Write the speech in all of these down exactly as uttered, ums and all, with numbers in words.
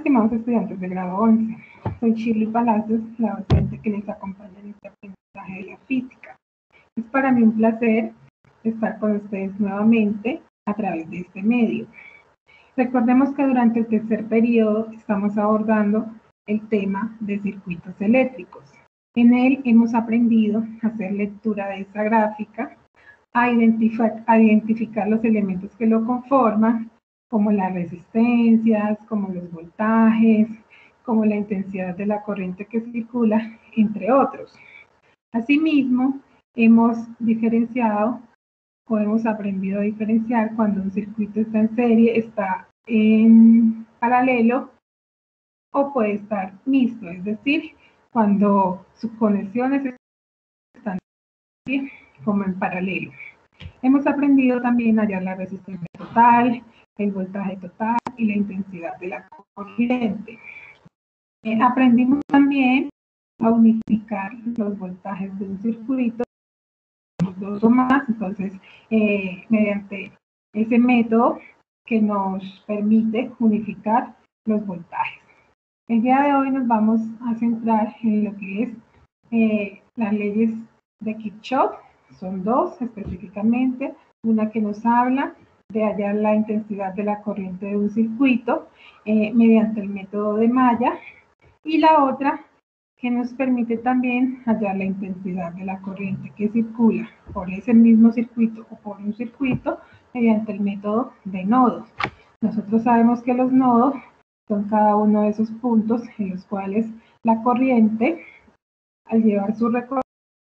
estimados estudiantes de grado once. Soy Shirley Palacios, la docente que les acompaña en este aprendizaje de la física. Es para mí un placer estar con ustedes nuevamente a través de este medio. Recordemos que durante el tercer periodo estamos abordando el tema de circuitos eléctricos. En él hemos aprendido a hacer lectura de esa gráfica, a identificar, a identificar los elementos que lo conforman, como las resistencias, como los voltajes, como la intensidad de la corriente que circula, entre otros. Asimismo, hemos diferenciado o hemos aprendido a diferenciar cuando un circuito está en serie, está en paralelo o puede estar mixto, es decir, cuando sus conexiones están como en paralelo. Hemos aprendido también a hallar la resistencia total, el voltaje total y la intensidad de la corriente. Eh, aprendimos también a unificar los voltajes de un circuito, dos o más, entonces eh, mediante ese método que nos permite unificar los voltajes. El día de hoy nos vamos a centrar en lo que es eh, las leyes de Kirchhoff. Son dos específicamente, una que nos habla de hallar la intensidad de la corriente de un circuito eh, mediante el método de malla, y la otra que nos permite también hallar la intensidad de la corriente que circula por ese mismo circuito o por un circuito mediante el método de nodos. Nosotros sabemos que los nodos son cada uno de esos puntos en los cuales la corriente, al llevar su recorrido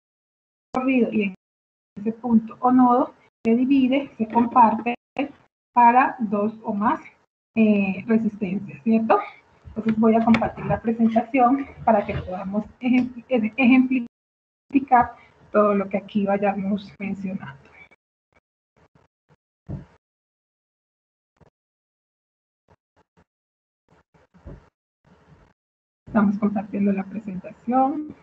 y en ese punto o nodo, se divide, se comparte para dos o más eh, resistencias, ¿cierto? Entonces voy a compartir la presentación para que podamos ejemplificar todo lo que aquí vayamos mencionando. Estamos compartiendo la presentación.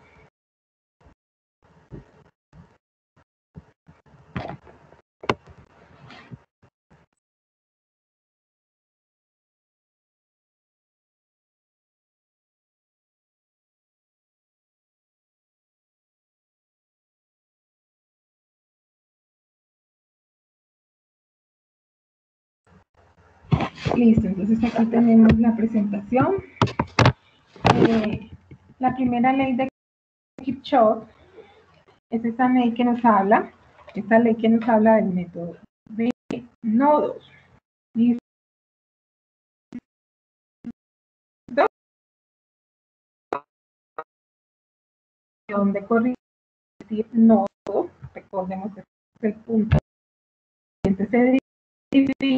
Listo, entonces aquí tenemos la presentación. Eh, la primera ley de Kirchhoff es esa ley que nos habla, esta ley que nos habla del método de nodos. ¿Listo? De corriente, nodo, recordemos que es el punto. Entonces se divide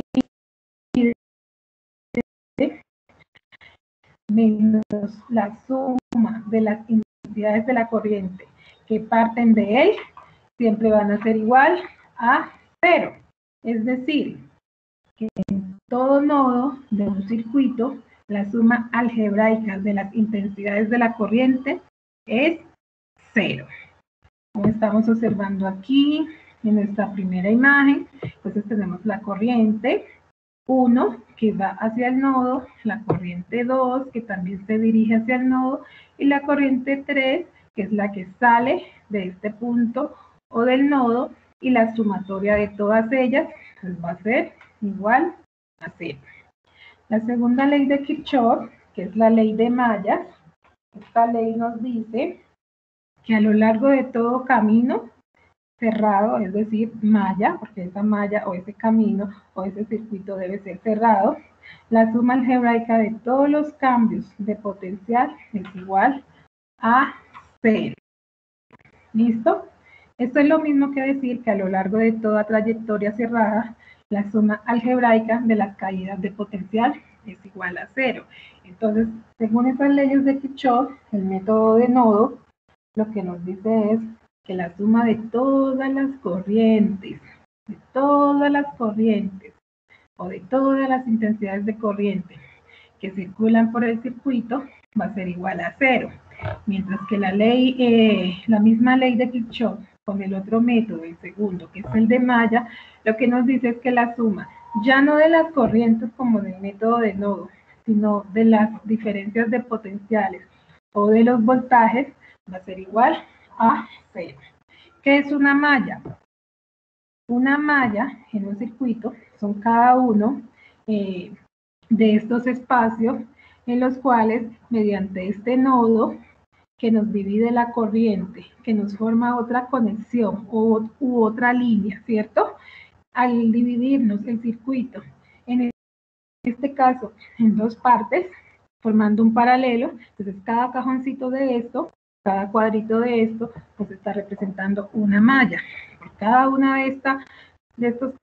menos la suma de las intensidades de la corriente que parten de él, siempre van a ser igual a cero. Es decir, que en todo nodo de un circuito, la suma algebraica de las intensidades de la corriente es cero. Como estamos observando aquí en esta primera imagen, entonces tenemos la corriente uno que va hacia el nodo, la corriente dos que también se dirige hacia el nodo y la corriente tres que es la que sale de este punto o del nodo, y la sumatoria de todas ellas pues va a ser igual a cero. La segunda ley de Kirchhoff, que es la ley de mallas, esta ley nos dice que a lo largo de todo camino cerrado, es decir, malla, porque esa malla o ese camino o ese circuito debe ser cerrado, la suma algebraica de todos los cambios de potencial es igual a cero. ¿Listo? Esto es lo mismo que decir que a lo largo de toda trayectoria cerrada, la suma algebraica de las caídas de potencial es igual a cero. Entonces, según esas leyes de Kirchhoff, el método de nodo, lo que nos dice es que la suma de todas las corrientes, de todas las corrientes, o de todas las intensidades de corriente que circulan por el circuito, va a ser igual a cero. Mientras que la ley, eh, la misma ley de Kirchhoff, con el otro método, el segundo, que es el de malla, lo que nos dice es que la suma, ya no de las corrientes como del método de nodo, sino de las diferencias de potenciales o de los voltajes, va a ser igual a cero. ¿Qué es una malla? Una malla en un circuito son cada uno eh, de estos espacios en los cuales, mediante este nodo que nos divide la corriente, que nos forma otra conexión u, u otra línea, ¿cierto? Al dividirnos el circuito, en este caso, en dos partes, formando un paralelo, entonces cada cajoncito de esto, cada cuadrito de esto, pues está representando una malla. Por cada una de, esta, de estos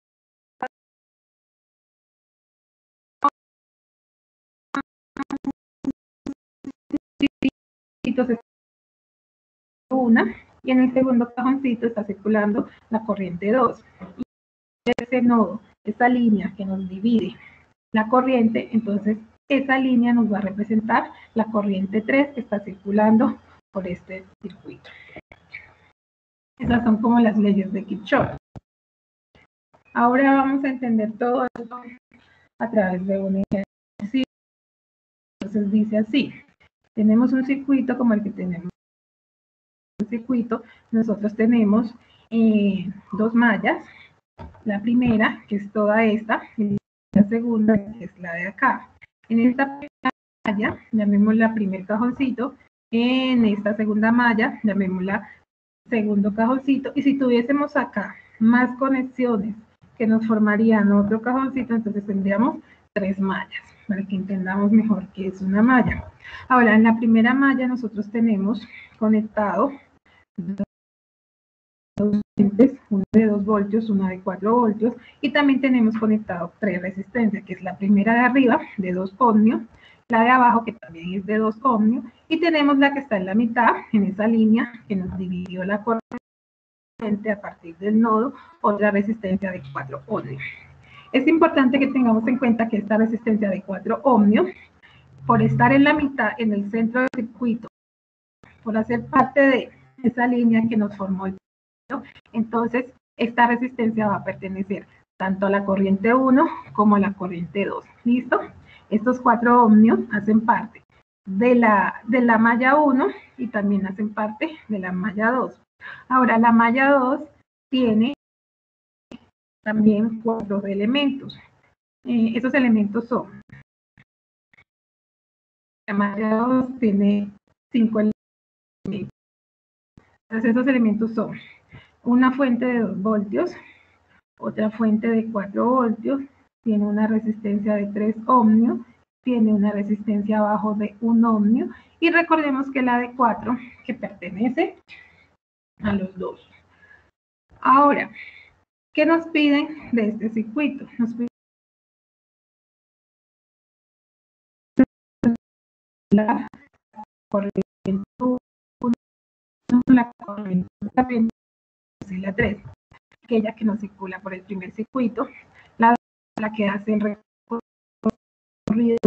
cajoncitos una, y en el segundo cajoncito está circulando la corriente dos. Y ese nodo, esa línea que nos divide la corriente, entonces esa línea nos va a representar la corriente tres que está circulando por este circuito. Esas son como las leyes de Kirchhoff. Ahora vamos a entender todo esto a través de un ejercicio. Entonces dice así, tenemos un circuito como el que tenemos un circuito, nosotros tenemos eh, dos mallas, la primera, que es toda esta, y la segunda, que es la de acá. En esta malla, llamémosla primer cajoncito, en esta segunda malla, llamémosla segundo cajoncito, y si tuviésemos acá más conexiones que nos formarían otro cajoncito, entonces tendríamos tres mallas, para que entendamos mejor qué es una malla. Ahora, en la primera malla nosotros tenemos conectado dos fuentes, una de dos voltios, una de cuatro voltios, y también tenemos conectado tres resistencias, que es la primera de arriba, de dos ohmios, la de abajo, que también es de dos ohmios, y tenemos la que está en la mitad, en esa línea que nos dividió la corriente a partir del nodo, otra resistencia de cuatro ohmios. Es importante que tengamos en cuenta que esta resistencia de cuatro ohmios, por estar en la mitad, en el centro del circuito, por hacer parte de esa línea que nos formó el circuito, entonces esta resistencia va a pertenecer tanto a la corriente uno como a la corriente dos. ¿Listo? Estos cuatro ohmios hacen parte de la, de la malla uno y también hacen parte de la malla dos. Ahora, la malla dos tiene también cuatro elementos. Eh, esos elementos son, la malla dos tiene cinco elementos. Entonces, esos elementos son una fuente de dos voltios, otra fuente de cuatro voltios, tiene una resistencia de tres ohmios, tiene una resistencia abajo de un ohmio, y recordemos que la de cuatro, que pertenece a los dos. Ahora, ¿qué nos piden de este circuito? Nos piden la corriente uno, la corriente y la tres, aquella que nos circula por el primer circuito, la, la que hace el recorrido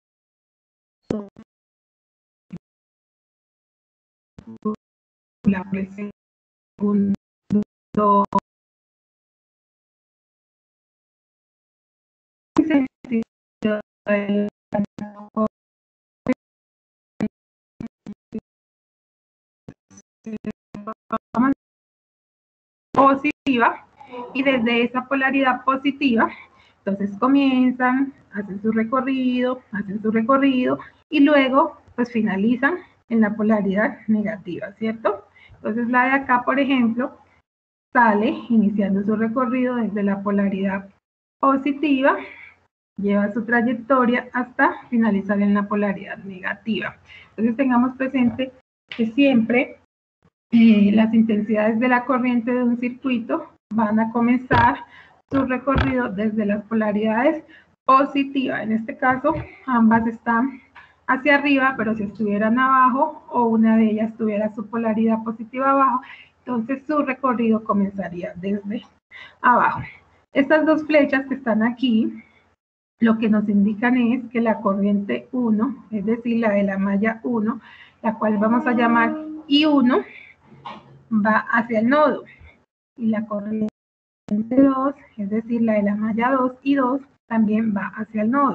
por el segundo positiva, y desde esa polaridad positiva, entonces comienzan, hacen su recorrido, hacen su recorrido, y luego pues finalizan en la polaridad negativa, ¿cierto? Entonces la de acá, por ejemplo, sale iniciando su recorrido desde la polaridad positiva, lleva su trayectoria hasta finalizar en la polaridad negativa. Entonces tengamos presente que siempre eh, las intensidades de la corriente de un circuito van a comenzar su recorrido desde las polaridades positivas. En este caso, ambas están hacia arriba, pero si estuvieran abajo o una de ellas tuviera su polaridad positiva abajo, entonces su recorrido comenzaría desde abajo. Estas dos flechas que están aquí, lo que nos indican es que la corriente uno, es decir, la de la malla uno, la cual vamos a llamar I uno, va hacia el nodo, y la corriente dos, es decir, la de la malla dos y dos, también va hacia el nodo.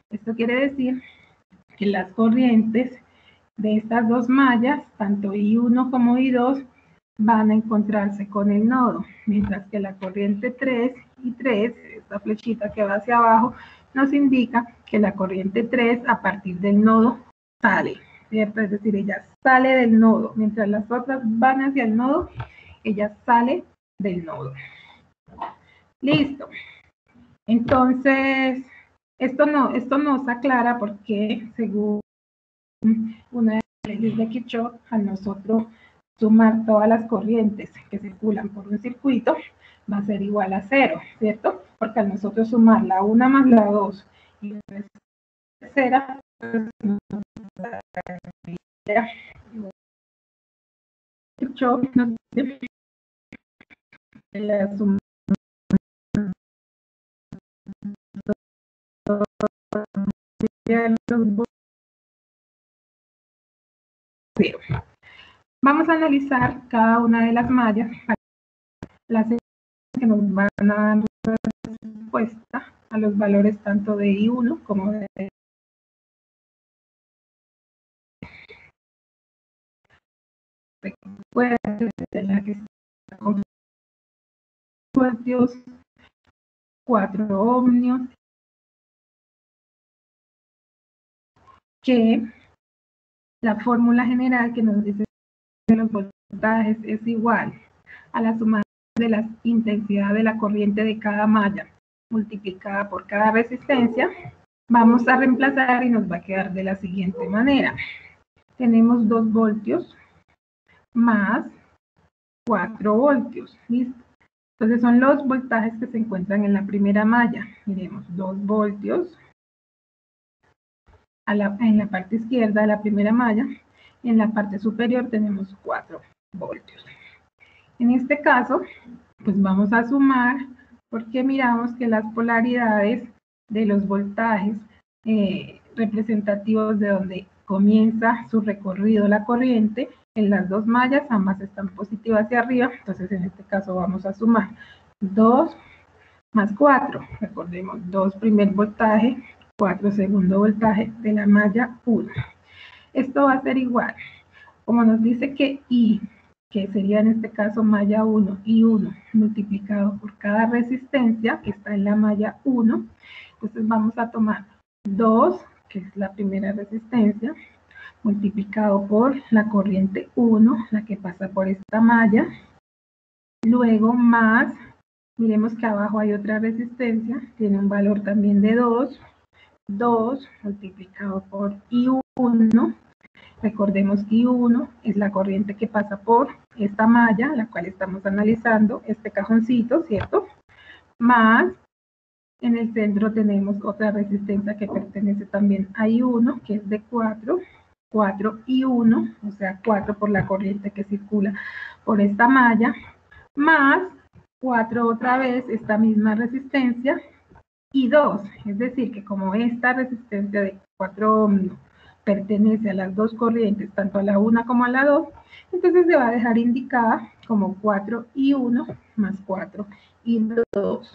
Esto quiere decir que las corrientes de estas dos mallas, tanto I uno como I dos, van a encontrarse con el nodo, mientras que la corriente tres y tres, esta flechita que va hacia abajo, nos indica que la corriente tres a partir del nodo sale, ¿cierto? Es decir, ella sale del nodo, mientras las otras van hacia el nodo, ella sale del nodo. Listo. Entonces, esto, no, esto nos aclara porque según una de las leyes de Kirchhoff, al nosotros sumar todas las corrientes que circulan por un circuito, va a ser igual a cero, ¿cierto? Porque al nosotros sumar la una más la dos y la tercera, Kirchhoff nos dice que la suma de los cero. Vamos a analizar cada una de las mallas, las que nos van a dar respuesta a los valores tanto de I uno como de de la que está con voltios, cuatro ohmios, que la fórmula general que nos dice que los voltajes es igual a la suma de la intensidad de la corriente de cada malla multiplicada por cada resistencia. Vamos a reemplazar y nos va a quedar de la siguiente manera. Tenemos dos voltios más cuatro voltios, ¿listo? Entonces son los voltajes que se encuentran en la primera malla. Miremos, dos voltios a la, en la parte izquierda de la primera malla. Y en la parte superior tenemos cuatro voltios. En este caso, pues vamos a sumar porque miramos que las polaridades de los voltajes eh, representativos de donde comienza su recorrido la corriente, en las dos mallas ambas están positivas hacia arriba, entonces en este caso vamos a sumar dos más cuatro, recordemos, dos primer voltaje, cuatro segundo voltaje de la malla uno. Esto va a ser igual, como nos dice que I, que sería en este caso malla uno, I uno, multiplicado por cada resistencia que está en la malla uno, entonces vamos a tomar dos, que es la primera resistencia, multiplicado por la corriente uno, la que pasa por esta malla, luego más, miremos que abajo hay otra resistencia, tiene un valor también de dos, dos multiplicado por I uno, recordemos que I uno es la corriente que pasa por esta malla, la cual estamos analizando, este cajoncito, ¿cierto? Más, en el centro tenemos otra resistencia que pertenece también a I uno, que es de cuatro, cuatro I uno, o sea, cuatro por la corriente que circula por esta malla, más cuatro otra vez, esta misma resistencia, y dos, es decir, que como esta resistencia de cuatro ohmios pertenece a las dos corrientes, tanto a la una como a la dos, entonces se va a dejar indicada como cuatro I uno más cuatro I dos.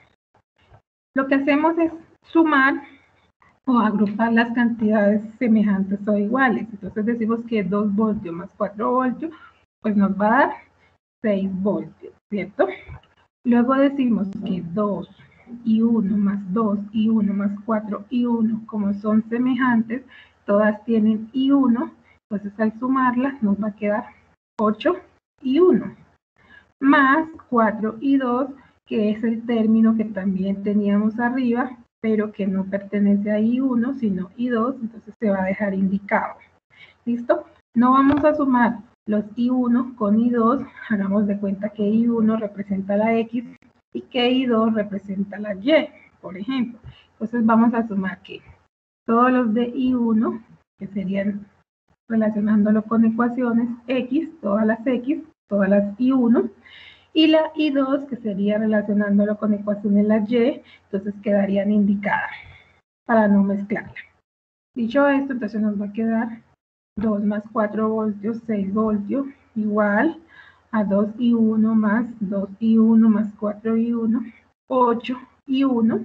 Lo que hacemos es sumar o agrupar las cantidades semejantes o iguales. Entonces decimos que dos voltios más cuatro voltios, pues nos va a dar seis voltios, ¿cierto? Luego decimos que dos I uno más dos I uno más cuatro I uno, como son semejantes, todas tienen I uno, entonces al sumarlas nos va a quedar ocho I uno, más cuatro I dos, que es el término que también teníamos arriba, pero que no pertenece a I uno, sino I dos, entonces se va a dejar indicado. ¿Listo? No vamos a sumar los I uno con I dos, hagamos de cuenta que I uno representa la X y que I dos representa la Y, por ejemplo. Entonces vamos a sumar que todos los de I uno, que serían relacionándolo con ecuaciones, X, todas las X, todas las I uno, y la I dos, que sería relacionándolo con ecuaciones las Y, entonces quedarían indicadas para no mezclarla. Dicho esto, entonces nos va a quedar dos más cuatro voltios, seis voltios, igual a dos I uno más dos I uno más cuatro I uno, ocho I uno,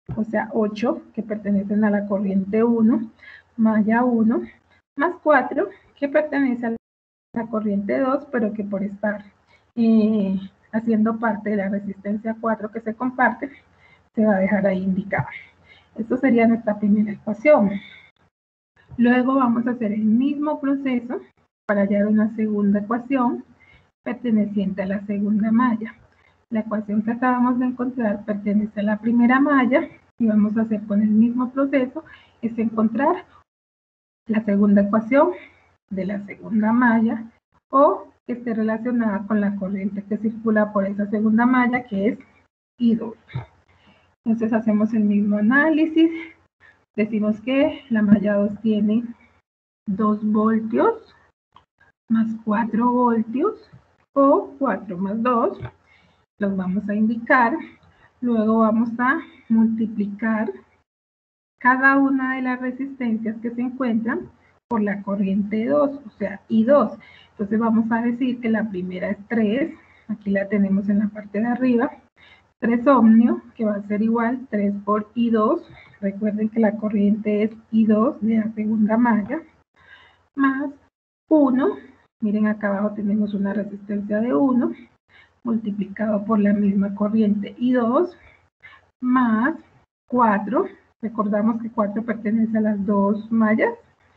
o sea, ocho que pertenecen a la corriente uno, malla uno, más cuatro que pertenece a la corriente dos, pero que por estar eh, haciendo parte de la resistencia cuatro que se comparte, se va a dejar ahí indicada. Esto sería nuestra primera ecuación. Luego vamos a hacer el mismo proceso para hallar una segunda ecuación perteneciente a la segunda malla. La ecuación que acabamos de encontrar pertenece a la primera malla y vamos a hacer con el mismo proceso, es encontrar la segunda ecuación de la segunda malla o que esté relacionada con la corriente que circula por esa segunda malla, que es I dos. Entonces hacemos el mismo análisis, decimos que la malla dos tiene dos voltios más cuatro voltios o cuatro más dos, los vamos a indicar, luego vamos a multiplicar cada una de las resistencias que se encuentran por la corriente dos, o sea, I dos. Entonces vamos a decir que la primera es tres, aquí la tenemos en la parte de arriba, tres ohmio, que va a ser igual tres por I dos, recuerden que la corriente es I dos de la segunda malla, más uno, miren acá abajo tenemos una resistencia de uno, multiplicado por la misma corriente I dos, más cuatro, recordamos que cuatro pertenece a las dos mallas,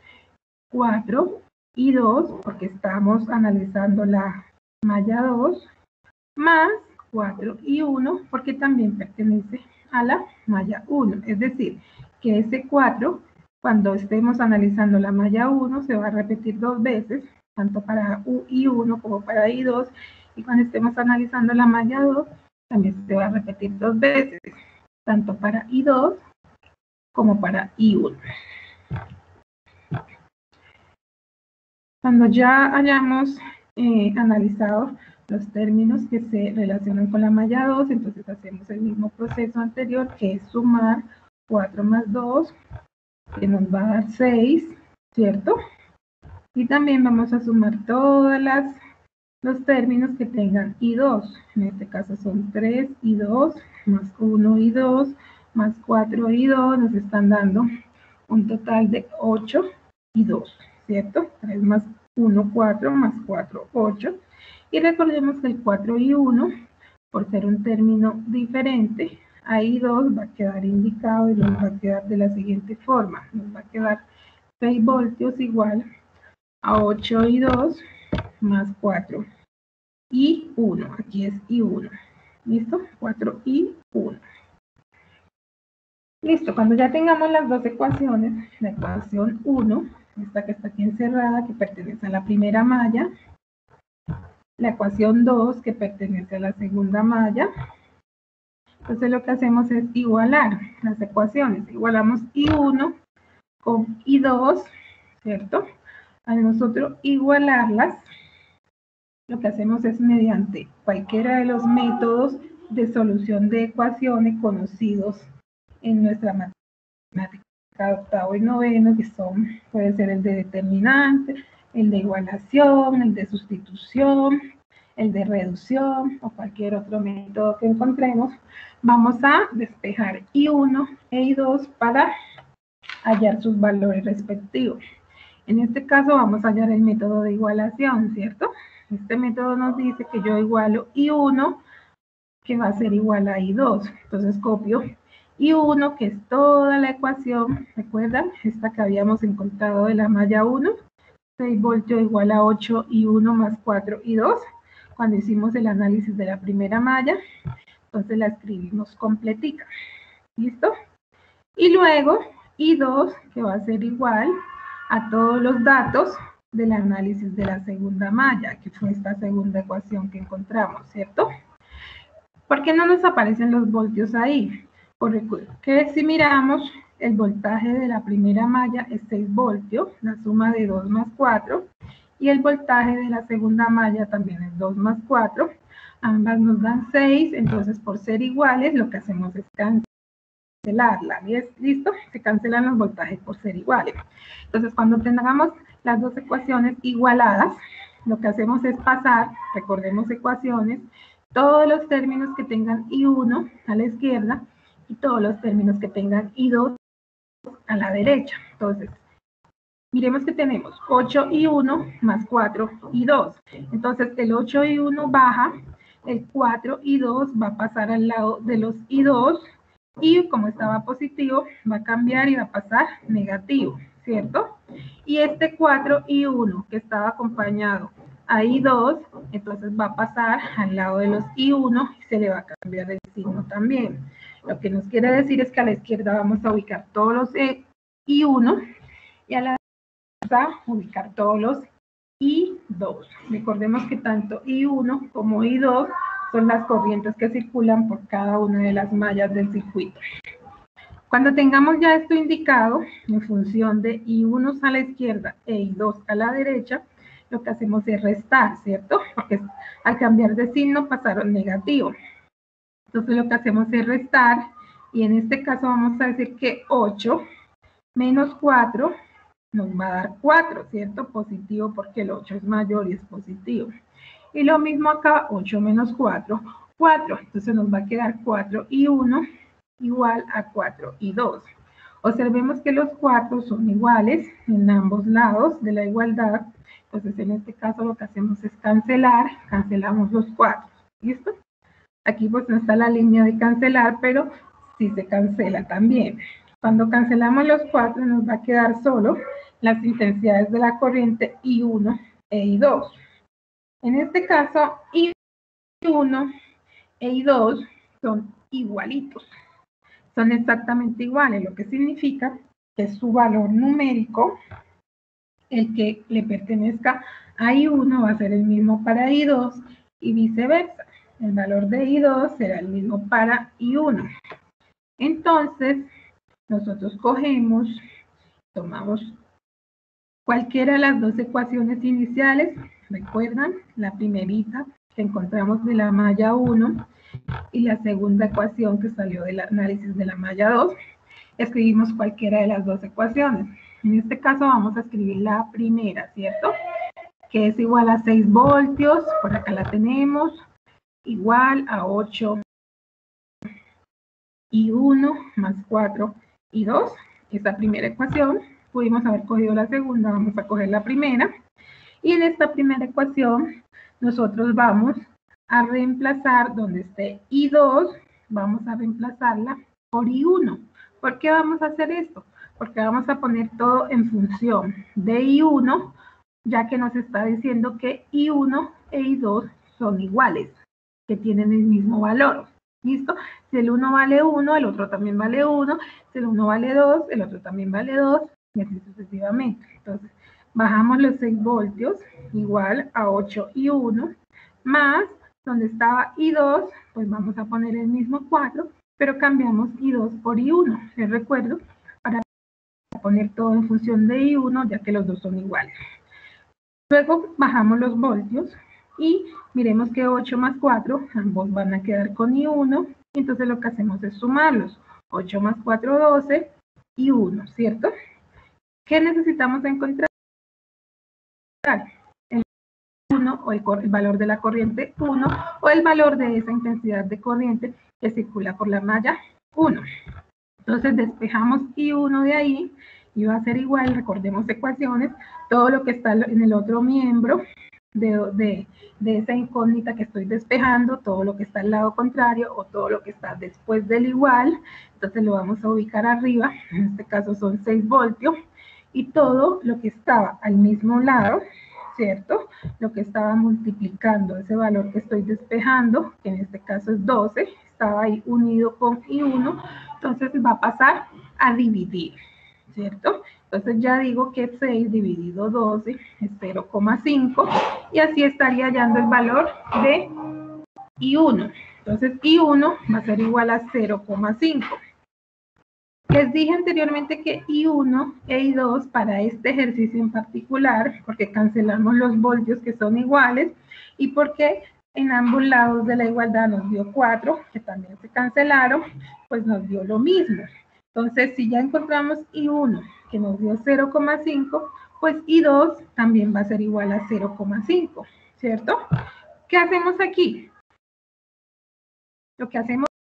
cuatro y dos, porque estamos analizando la malla dos, más cuatro y uno, porque también pertenece a la malla uno, es decir, que ese cuatro, cuando estemos analizando la malla uno, se va a repetir dos veces, tanto para I uno como para I dos, y cuando estemos analizando la malla dos, también se va a repetir dos veces, tanto para I dos como para I uno. Cuando ya hayamos eh, analizado los términos que se relacionan con la malla dos, entonces hacemos el mismo proceso anterior, que es sumar cuatro más dos, que nos va a dar seis, ¿cierto? Y también vamos a sumar todas las los términos que tengan I dos, en este caso son tres I dos, más uno I dos, más cuatro I dos, nos están dando un total de ocho I dos, ¿cierto? tres más uno, cuatro, más cuatro, ocho. Y recordemos que el cuatro y uno, por ser un término diferente, a I dos va a quedar indicado y nos va a quedar de la siguiente forma. Nos va a quedar seis voltios igual a ocho I dos más cuatro y uno. Aquí es I uno. ¿Listo? cuatro y uno. Listo, cuando ya tengamos las dos ecuaciones, la ecuación uno, esta que está aquí encerrada, que pertenece a la primera malla, la ecuación dos, que pertenece a la segunda malla, entonces lo que hacemos es igualar las ecuaciones. Igualamos I uno con I dos, ¿cierto? Al nosotros igualarlas, lo que hacemos es mediante cualquiera de los métodos de solución de ecuaciones conocidos en nuestra matemática de octavo y noveno, que son, puede ser el de determinante, el de igualación, el de sustitución, el de reducción o cualquier otro método que encontremos, vamos a despejar I uno e I dos para hallar sus valores respectivos. En este caso vamos a hallar el método de igualación, ¿cierto? Este método nos dice que yo igualo I uno, que va a ser igual a I dos. Entonces copio I uno, que es toda la ecuación, ¿recuerdan? Esta que habíamos encontrado de la malla uno, seis voltios igual a ocho I uno más cuatro I dos, cuando hicimos el análisis de la primera malla, entonces la escribimos completica, ¿listo? Y luego I dos, que va a ser igual a todos los datos del análisis de la segunda malla, que fue esta segunda ecuación que encontramos, ¿cierto? ¿Por qué no nos aparecen los voltios ahí? Porque si miramos, el voltaje de la primera malla es seis voltios, la suma de dos más cuatro, y el voltaje de la segunda malla también es dos más cuatro, ambas nos dan seis, entonces por ser iguales lo que hacemos es cancelarla, ¿listo? Se cancelan los voltajes por ser iguales. Entonces cuando tengamos las dos ecuaciones igualadas, lo que hacemos es pasar, recordemos ecuaciones, todos los términos que tengan I uno a la izquierda y todos los términos que tengan I dos a la derecha. Entonces, miremos que tenemos ocho y uno más cuatro y dos. Entonces, el ocho y uno baja, el cuatro y dos va a pasar al lado de los I dos, y como estaba positivo, va a cambiar y va a pasar negativo, ¿cierto? Y este cuatro y uno, que estaba acompañado a I dos, entonces va a pasar al lado de los I uno y se le va a cambiar el signo también. Lo que nos quiere decir es que a la izquierda vamos a ubicar todos los I uno y a la a ubicar todos los I dos. Recordemos que tanto I uno como I dos son las corrientes que circulan por cada una de las mallas del circuito. Cuando tengamos ya esto indicado, en función de I uno a la izquierda e I dos a la derecha, lo que hacemos es restar, ¿cierto? Porque al cambiar de signo pasaron negativo. Entonces lo que hacemos es restar, y en este caso vamos a decir que ocho menos cuatro nos va a dar cuatro, ¿cierto? Positivo, porque el ocho es mayor y es positivo. Y lo mismo acá, ocho menos cuatro, cuatro. Entonces nos va a quedar cuatro y uno igual a cuatro y dos. Observemos que los cuatro son iguales en ambos lados de la igualdad. Entonces en este caso lo que hacemos es cancelar, cancelamos los cuatro. ¿Listo? Aquí pues no está la línea de cancelar, pero sí se cancela también. Cuando cancelamos los cuatro nos va a quedar solo las intensidades de la corriente I uno e I dos. En este caso, I uno e I dos son igualitos. Son exactamente iguales, lo que significa que su valor numérico, el que le pertenezca a I uno, va a ser el mismo para I dos y viceversa. El valor de I dos será el mismo para I uno. Entonces, nosotros cogemos, tomamos cualquiera de las dos ecuaciones iniciales. ¿Recuerdan? La primerita que encontramos de la malla uno y la segunda ecuación que salió del análisis de la malla dos. Escribimos cualquiera de las dos ecuaciones. En este caso vamos a escribir la primera, ¿cierto? Que es igual a seis voltios, por acá la tenemos, igual a ocho y uno más cuatro y dos. Esta primera ecuación, pudimos haber cogido la segunda, vamos a coger la primera. Y en esta primera ecuación, nosotros vamos a reemplazar donde esté I dos, vamos a reemplazarla por I uno. ¿Por qué vamos a hacer esto? Porque vamos a poner todo en función de I uno, ya que nos está diciendo que I uno e I dos son iguales, que tienen el mismo valor. ¿Listo? Si el uno vale uno, el otro también vale uno. Si el uno vale dos, el otro también vale dos, y así sucesivamente. Entonces, bajamos los seis voltios, igual a ocho y uno, más donde estaba I dos, pues vamos a poner el mismo cuatro, pero cambiamos I dos por I uno. Les recuerdo, para poner todo en función de I uno, ya que los dos son iguales. Luego bajamos los voltios y miremos que ocho más cuatro, ambos van a quedar con I uno, y entonces lo que hacemos es sumarlos. ocho más cuatro, doce, y uno, ¿cierto? ¿Qué necesitamos encontrar? El uno, o el, el valor de la corriente uno, o el valor de esa intensidad de corriente que circula por la malla uno. Entonces despejamos I uno de ahí, y va a ser igual, recordemos ecuaciones, todo lo que está en el otro miembro de, de, de esa incógnita que estoy despejando, todo lo que está al lado contrario, o todo lo que está después del igual, entonces lo vamos a ubicar arriba, en este caso son seis voltios, y todo lo que estaba al mismo lado, ¿cierto? Lo que estaba multiplicando ese valor que estoy despejando, que en este caso es doce, estaba ahí unido con I uno, entonces va a pasar a dividir, ¿cierto? Entonces ya digo que seis dividido doce es cero coma cinco, y así estaría hallando el valor de I uno. Entonces I uno va a ser igual a cero coma cinco. Les dije anteriormente que I uno e I dos para este ejercicio en particular, porque cancelamos los voltios que son iguales, y porque en ambos lados de la igualdad nos dio cuatro, que también se cancelaron, pues nos dio lo mismo. Entonces, si ya encontramos I uno, que nos dio cero coma cinco, pues I dos también va a ser igual a cero coma cinco, ¿cierto? ¿Qué hacemos aquí? Lo que hacemos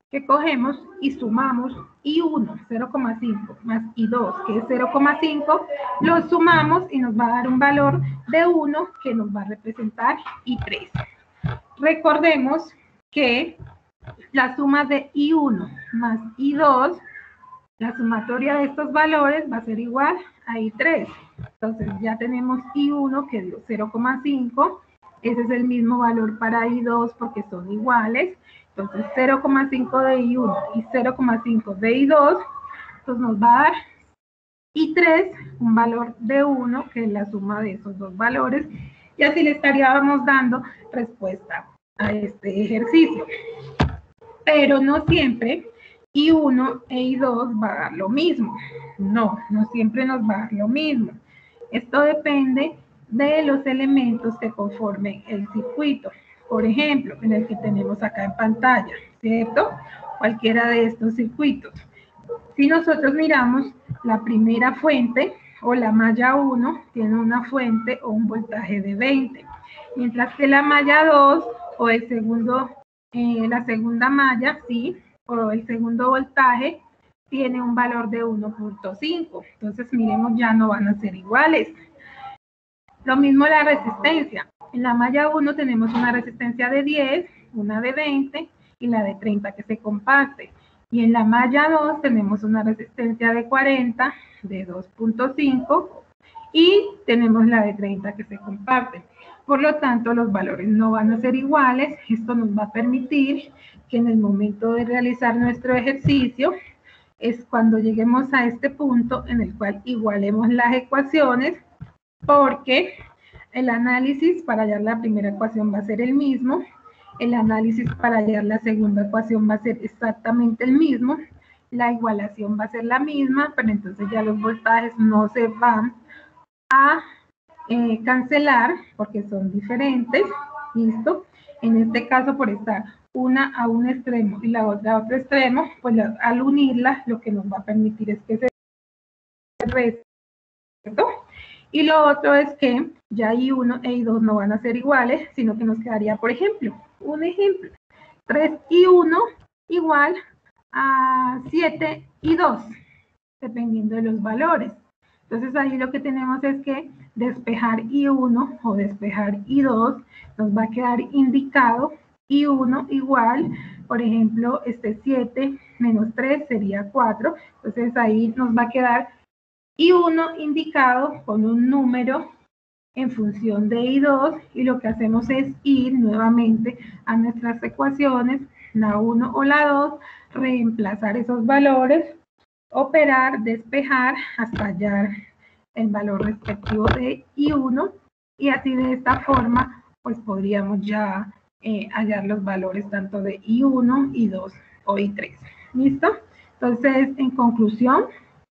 que cogemos y sumamos I uno, cero coma cinco, más I dos, que es cero coma cinco, lo sumamos y nos va a dar un valor de uno que nos va a representar I tres. Recordemos que la suma de I uno más I dos, la sumatoria de estos valores va a ser igual a I tres. Entonces ya tenemos I uno que dio cero coma cinco, ese es el mismo valor para I dos porque son iguales. Entonces cero coma cinco de I uno y cero coma cinco de I dos, entonces nos va a dar I tres, un valor de uno, que es la suma de esos dos valores, y así le estaríamos dando respuesta a este ejercicio. Pero no siempre I uno e I dos va a dar lo mismo. No, no siempre nos va a dar lo mismo. Esto depende de los elementos que conformen el circuito. Por ejemplo, en el que tenemos acá en pantalla, ¿cierto? Cualquiera de estos circuitos. Si nosotros miramos la primera fuente o la malla uno, tiene una fuente o un voltaje de veinte. Mientras que la malla dos o el segundo, eh, la segunda malla, sí, o el segundo voltaje, tiene un valor de uno punto cinco. Entonces, miremos, ya no van a ser iguales. Lo mismo la resistencia. En la malla uno tenemos una resistencia de diez, una de veinte y la de treinta que se comparte. Y en la malla dos tenemos una resistencia de cuarenta, de dos punto cinco y tenemos la de treinta que se comparte. Por lo tanto, los valores no van a ser iguales. Esto nos va a permitir que en el momento de realizar nuestro ejercicio es cuando lleguemos a este punto en el cual igualemos las ecuaciones, porque el análisis para hallar la primera ecuación va a ser el mismo, el análisis para hallar la segunda ecuación va a ser exactamente el mismo, la igualación va a ser la misma, pero entonces ya los voltajes no se van a eh, cancelar porque son diferentes, ¿listo? En este caso, por estar una a un extremo y la otra a otro extremo, pues al unirlas lo que nos va a permitir es que se resto. Y lo otro es que ya I uno e I dos no van a ser iguales, sino que nos quedaría, por ejemplo, un ejemplo, tres I uno igual a siete I dos, dependiendo de los valores. Entonces ahí lo que tenemos es que despejar I uno o despejar I dos, nos va a quedar indicado I uno igual, por ejemplo, este siete menos tres sería cuatro, entonces ahí nos va a quedar I uno indicado con un número en función de I dos, y lo que hacemos es ir nuevamente a nuestras ecuaciones, la uno o la dos, reemplazar esos valores, operar, despejar hasta hallar el valor respectivo de I uno, y así de esta forma pues podríamos ya eh, hallar los valores tanto de I uno, I dos o I tres. ¿Listo? Entonces, en conclusión,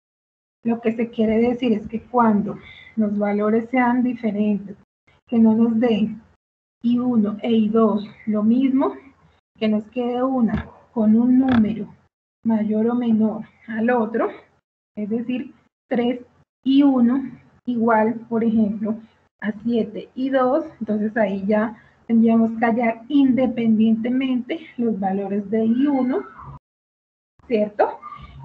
lo que se quiere decir es que cuando los valores sean diferentes, que no nos den I uno e I dos lo mismo, que nos quede una con un número mayor o menor al otro, es decir, tres I uno igual, por ejemplo, a siete I dos, entonces ahí ya tendríamos que hallar independientemente los valores de I uno, ¿cierto?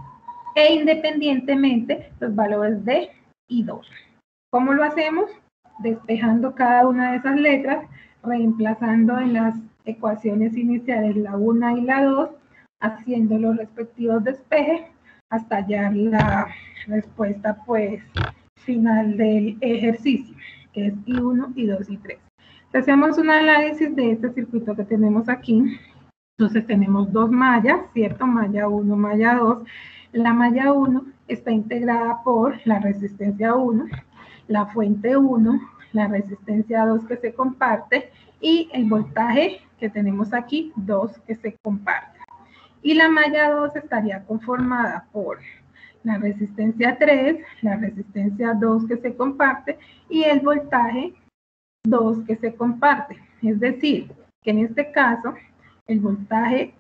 E independientemente los valores de I dos. ¿Cómo lo hacemos? Despejando cada una de esas letras, reemplazando en las ecuaciones iniciales la una y la dos, haciendo los respectivos despejes hasta hallar la respuesta pues final del ejercicio, que es I uno, I dos y tres. Si hacemos un análisis de este circuito que tenemos aquí, entonces tenemos dos mallas, ¿cierto? Malla uno, malla dos. La malla uno está integrada por la resistencia uno, la fuente uno, la resistencia dos que se comparte y el voltaje que tenemos aquí, dos que se comparte. Y la malla dos estaría conformada por la resistencia tres, la resistencia dos que se comparte y el voltaje dos que se comparte. Es decir, que en este caso el voltaje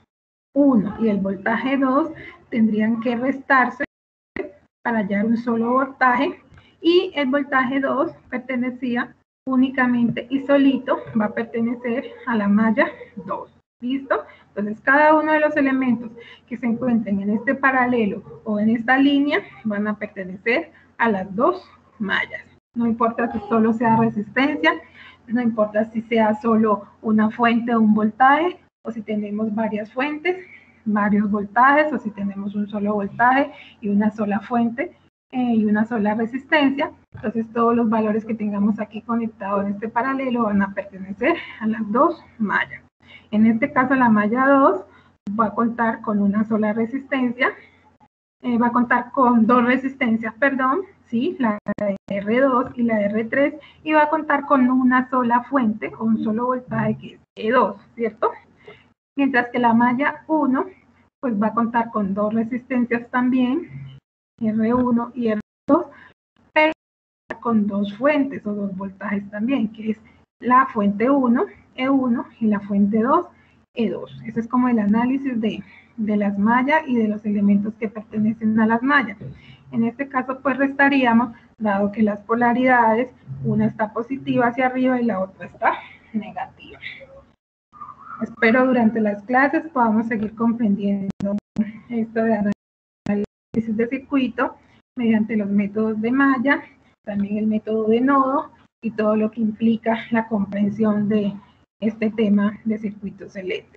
uno y el voltaje dos tendrían que restarse para hallar un solo voltaje, y el voltaje dos pertenecía únicamente y solito, va a pertenecer a la malla dos. ¿Listo? Entonces, cada uno de los elementos que se encuentren en este paralelo o en esta línea van a pertenecer a las dos mallas. No importa que solo sea resistencia, no importa si sea solo una fuente o un voltaje, o si tenemos varias fuentes, varios voltajes, o si tenemos un solo voltaje y una sola fuente eh, y una sola resistencia. Entonces, todos los valores que tengamos aquí conectados en este paralelo van a pertenecer a las dos mallas. En este caso, la malla dos va a contar con una sola resistencia, eh, va a contar con dos resistencias, perdón, ¿sí? La de R dos y la de R tres, y va a contar con una sola fuente, o un solo voltaje, que es E dos, ¿cierto? Mientras que la malla uno, pues va a contar con dos resistencias también, R uno y R dos, pero con dos fuentes o dos voltajes también, que es la fuente uno, E uno, y la fuente dos, E dos. Ese es como el análisis de, de las mallas y de los elementos que pertenecen a las mallas. En este caso, pues restaríamos, dado que las polaridades, una está positiva hacia arriba y la otra está negativa. Espero durante las clases podamos seguir comprendiendo esto de análisis de circuito mediante los métodos de malla, también el método de nodo y todo lo que implica la comprensión de este tema de circuitos eléctricos.